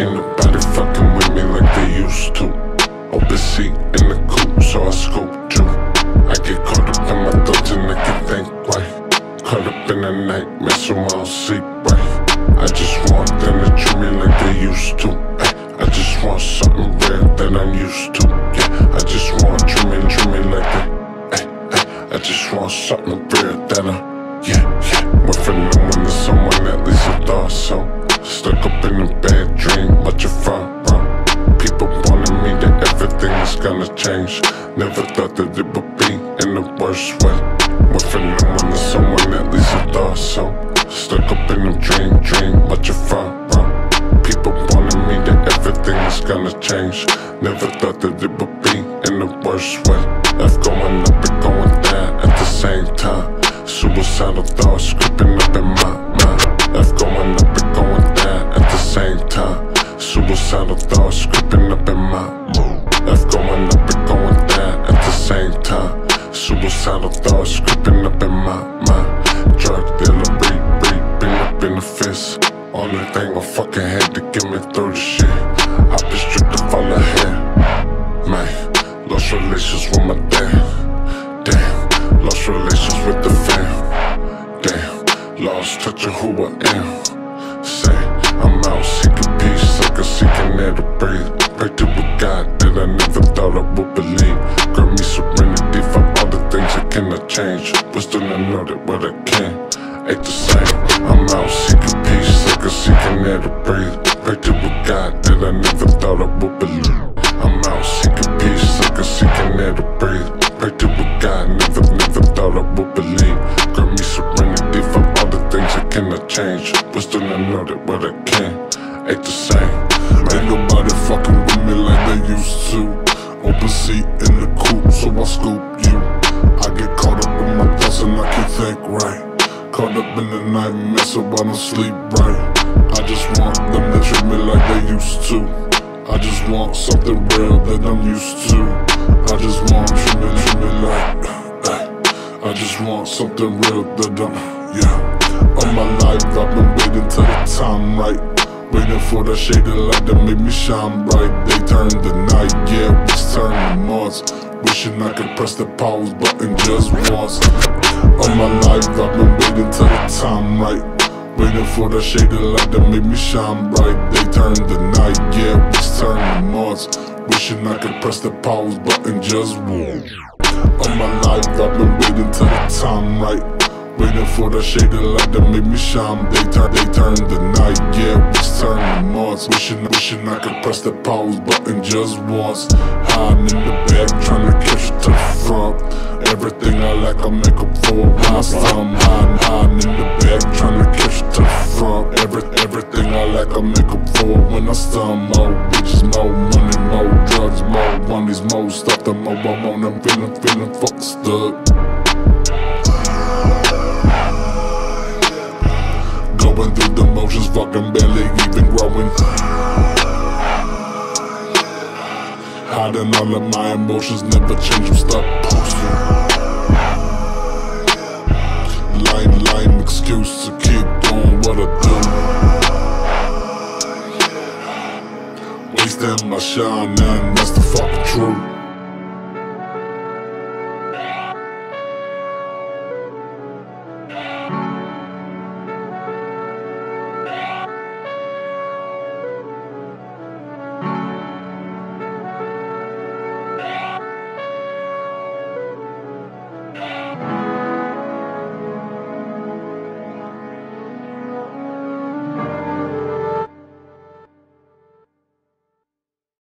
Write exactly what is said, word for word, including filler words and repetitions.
Ain't nobody fucking with me like they used to. Open seat in the coupe, so I scooped you. I get caught up in my thoughts and I can't think right. Caught up in the nightmare, so I don't sleep right. I just want them to treat me like they used to. Ay, I just want something real that I'm used to. Yeah, I just want dreaming, dreaming like that. Ay, ay, I just want something real that I'm, yeah, yeah. Went from no one to someone, at least I thought so. Stuck up in a bad dream, but you're far wrong. People wanted me that everything is gonna change. Never thought that it would be in the worst way. Went from no one to someone, at least I thought so. Stuck up in a dream, dream, but you're far wrong. People wanted me that everything is gonna change. Never thought that it would be in the worst way. Life going up and going down at the same time. Suicidal thoughts creeping up in my mind. Life going up and going down at the same time. Suicidal thoughts creeping up in my mind. Life going up and going down at the same time. Suicidal thoughts creeping up in my mind. Drug dealer, breathe, breathe, been up in the fist. Only thing I fucking had to get me through the shit. I've been stripped of all I had. Man, lost relations with my dad. Damn, lost relations with the fam. Damn, lost touch of who I am. Say, I'm out seeking peace, like a seeking air to breathe. Pray to a God that I never thought I would believe. Grant me serenity for all the things I cannot change. Wisdom to know that what I can ain't the same. I'm out seeking peace, like a seeking air to breathe. Pray to a God that I never thought I would believe. I'm out seeking peace, like a seeking air to breathe. Pray to a God, never, never thought I would believe. Grant me serenity for all the things I cannot change. Wisdom to know that what I can ain't the same. Ain't nobody fucking with me like they used to. Open seat in the coupe, so I scoop you. I get caught up in my thoughts and I can't think right. Caught up in the nightmare, so I don't sleep right. I just want them to treat me like they used to. I just want something real that I'm used to. I just want treat me, treat me like ay. I just want something real that I'm, yeah. All my life I've been waiting till the time right. Waiting for the shade of light that made me shine bright. They turned the night, yeah, we turned to Mars. Wishing I could press the pause button just once. All my life I've been waiting till the time right. Waiting for the shade of light that made me shine bright. They turned the night, yeah, we turned to Mars. Wishing I could press the pause button just once. All my life I've been waiting till the time right. Waiting for the shade of light that made me shine. They turn, they turned the night, yeah, we turned to Mars. Wishing, wishing I could press the pause button just once. Hiding in the back, trying to catch to the front. Everything I lack, I make up for. I'm hiding, hiding in the back, trying to catch to the front. Every, everything I lack, I make up for. When I stun more bitches, more money, more drugs, more money's more stuff. The more I want, I'm feeling, feeling fucking stuck. Going through the motions, fucking barely even growing. Hiding all of my emotions, never change, I'm stuck posting. Lying, lying excuse to keep doing what I do. Wasting my shine, and that's the fucking truth.